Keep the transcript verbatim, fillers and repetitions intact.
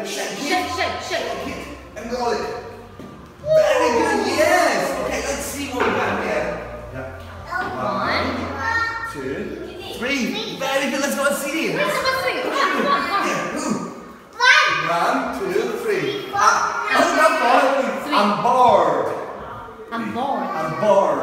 shake it. Shake, shake, shake. Shake it and roll it. Very good, yes. Okay, let's see what we got here. Yeah. One, two, three. Very good, let's go and see it. Let's go three. Come on, come on. One, two, three. Ah, oh, I'm bored. Three. I'm bored. I'm bored. I'm bored.